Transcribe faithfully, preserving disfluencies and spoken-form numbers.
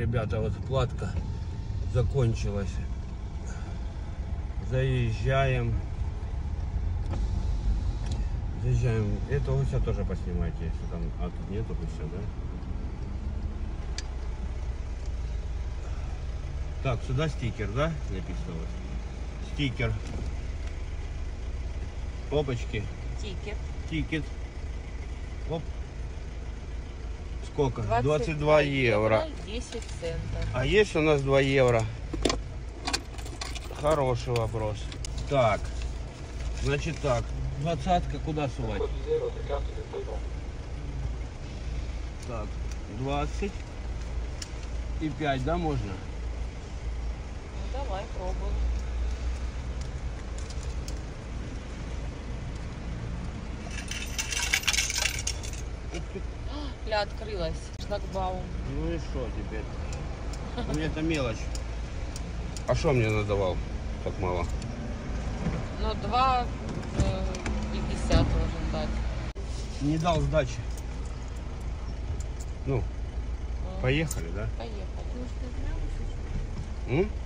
ребята, вот платка закончилась. Заезжаем. Заезжаем. Это гуся тоже поснимайте, если там. А тут нету гуся, да? Так, сюда стикер, да? Написано вот. Стикер. Опачки. Тикет. Тикет. Оп. Сколько? двадцать два евро. десять центов. А есть у нас два евро? Хороший вопрос. Так. Значит так. Двадцатка куда сувать? Так. двадцать. И пять, да, можно? Ну давай, пробуем. Ля, открылась. Шлагбаум. Ну и что теперь? Ну это мелочь. А что мне надавал? Так мало. Ну, два пятьдесят должен дать. Не дал сдачи. Ну, Ну, поехали, да? Поехали. М?